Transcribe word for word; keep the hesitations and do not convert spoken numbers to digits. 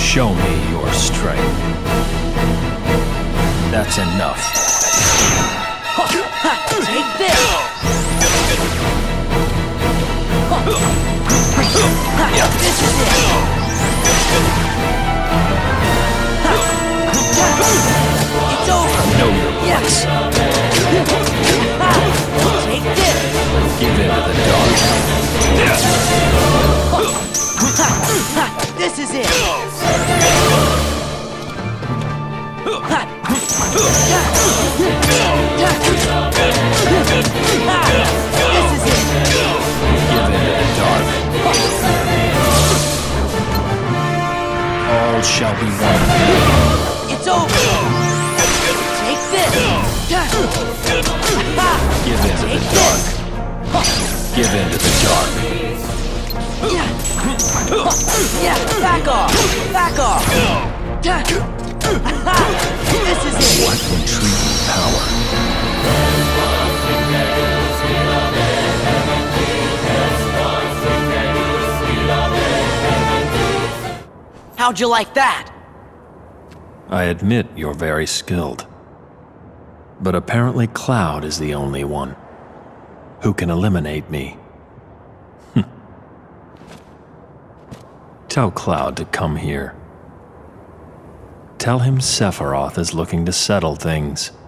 Show me your strength. That's enough. Take this! This is it! It's over! Know your place. Take this! Give in to the dark. This is it! This is it! Give in to the dark. All shall be one. It's over! Take this! Give in to the dark. Give in to the dark. Yeah, back off! Back off! This is it! What intriguing power. How'd you like that? I admit you're very skilled. But apparently Cloud is the only one who can eliminate me. Tell Cloud to come here. Tell him Sephiroth is looking to settle things.